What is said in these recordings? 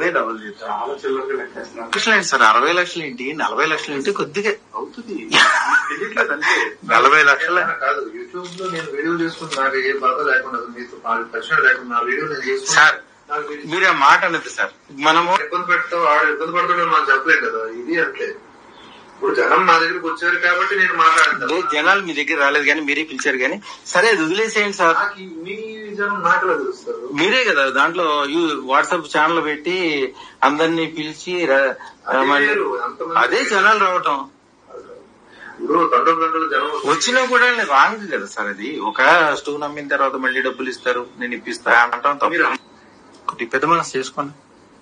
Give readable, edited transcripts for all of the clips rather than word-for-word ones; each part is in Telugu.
అదే డబుల్ చేస్తారు. చాలా చిల్లరగా లెక్కేస్తున్నారు. లక్షలు ఏంటి సార్? 60 లక్షలు ఏంటి, 40 లక్షలు ఏంటి? కొద్దిగా అవుతుంది, తెలియట్లేదు అంతే. 40 లక్షల కాదు, యూట్యూబ్ లో నేను వీడియో చేసుకుంటున్నా, నాకు ఏ బాధ లేకుండా, మీతో పరిచయం లేకుండా నా వీడియో నేను చేసుకుంటా. సార్ మీరు ఆ మాట అనేది సార్, మనము ఇబ్బంది పెడతాం, ఆడ ఇబ్బంది పడుతుంటే మనం చెప్పలేదు కదా. ఇది అంటే ఇప్పుడు జనం నా దగ్గరికి వచ్చారు కాబట్టి నేను మాట్లాడతాను. జనాలు మీ దగ్గర రాలేదు కానీ మీరే పిలిచారు కానీ, సరే అది వదిలేసేయండి సార్. మీ జనం నాకెలా తెలుస్తారు? మీరే కదా దాంట్లో వాట్సాప్ ఛానల్ పెట్టి అందరినీ పిలిచి అదే జనాలు రావటం. ఇప్పుడు తండ్రులు జనం వచ్చినా కూడా రాంగ్ కదా సార్. అది ఒక స్టోవ్ నమ్మిన తర్వాత మళ్ళీ డబ్బులు ఇస్తారు, నేను ఇప్పిస్తా అంటాం. పెద్ద మనసు చేసుకోండి.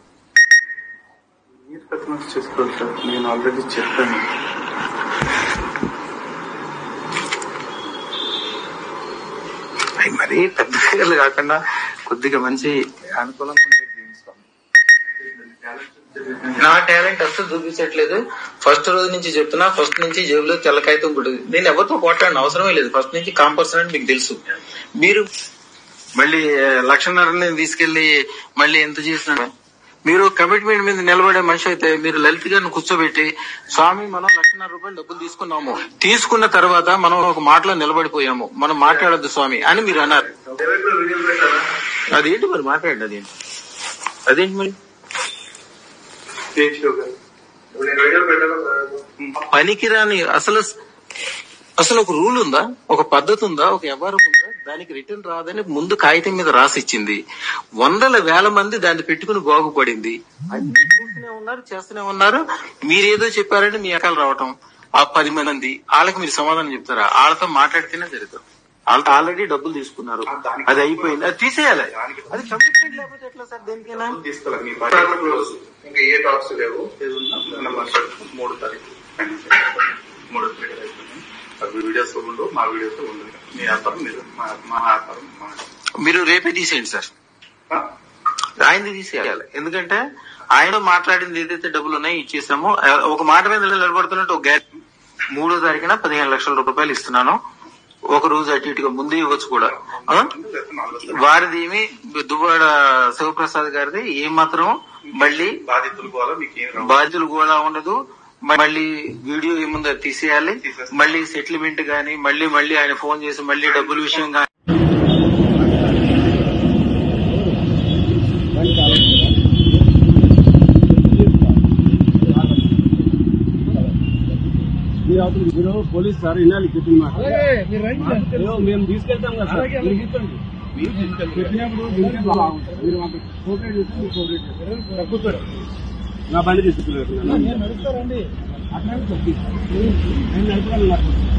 మీరు పెద్ద మనసు చేసుకోవాలి సార్, నేను ఆల్రెడీ చెప్పాను. అవి మరీ పెద్ద ఫిగర్లు కాకుండా కొద్దిగా మంచి అనుకూలంగా ఉండే డ్రీమ్స్. నా టాలెంట్ అసలు చూపించట్లేదు. ఫస్ట్ రోజు నుంచి చెప్తున్నా, ఫస్ట్ నుంచి జేబులో తెల్లకాయతో గుడి. నేను ఎవరితో పోట్లాడిన అవసరమే లేదు. ఫస్ట్ నుంచి కాంపర్సన్ అని మీకు తెలుసు. మీరు మళ్ళీ 1,50,000 తీసుకెళ్లి మళ్ళీ ఎంత చేసినా మీరు కమిట్మెంట్ మీద నిలబడే మనిషి అయితే మీరు లలిత్ గారిని కూర్చోబెట్టి, స్వామి మనం 1,50,000 డబ్బులు తీసుకున్నాము, తీసుకున్న తర్వాత మనం ఒక మాటలో నిలబడిపోయాము, మనం మాట్లాడొద్దు స్వామి అని మీరు అన్నారు. అదేంటి మరి మాట్లాడండి, అదేంటి మరి పనికిరాని అసలు ఒక రూల్ ఉందా, ఒక పద్ధతి ఉందా, ఒక వ్యవహారం ఉందా? దానికి రిటర్న్ రాదని ముందు కాగితం మీద రాసిచ్చింది. 100,000 మంది దాన్ని పెట్టుకుని బాగుపడింది. అన్ని చూస్తూనే ఉన్నారు, చేస్తూనే ఉన్నారు. మీరేదో చెప్పారంటే మీ అకాలు రావటం, ఆ 10 మంది వాళ్ళకి మీరు సమాధానం చెప్తారా? వాళ్ళతో మాట్లాడితేనే జరుగుతారు. వాళ్ళతో ఆల్రెడీ డబ్బులు తీసుకున్నారు, అది అయిపోయింది, అది తీసేయాలి. అది కమిట్మెంట్ లేకపోతే ఎట్లా సార్? దేనికైనా తీసుకోవాలి. ఇంకా ఏ టాక్స్ లేవు. 3 తారీఖు వీడియోస్ ఉండవు, మా వీడియోస్ ఉండదు. మీ వ్యాపారం మీరు, మా వ్యాపారం మీరు రేపే తీసేయండి సార్. ఆయనది తీసేయాలి. ఎందుకంటే ఆయన మాట్లాడింది ఏదైతే డబ్బులు ఉన్నాయో ఇచ్చేసామో, ఒక మాట మీద నిలబడుతున్నట్టు ఒక 3వ తారీఖున 15 లక్షల రూపాయలు ఇస్తున్నాను. ఒక రోజు అటు ఇటుగా ముందు ఇవ్వచ్చు కూడా. వారిది ఏమి, దువ్వాడ శివప్రసాద్ గారిది ఏమాత్రం మళ్ళీ బాధితులు కూడా ఉండదు. మళ్ళీ వీడియో ఏముందో తీసేయాలి. మళ్ళీ సెటిల్మెంట్ గానీ మళ్ళీ ఆయన ఫోన్ చేసి మళ్ళీ డబ్బుల విషయం గానీ మీరు పోలీస్ సార్ వినాలి చెప్పిన మాట. మేము తీసుకెళ్తాం కదా సార్, చెప్పినప్పుడు మీరు మాకు కోఆపరేట్ చేస్తే మీరు కోఆపరేట్ చేస్తారు. తగ్గుతారు. నా బండి తీసుకెళ్ళి అట్లా నేను నడుపుతాను.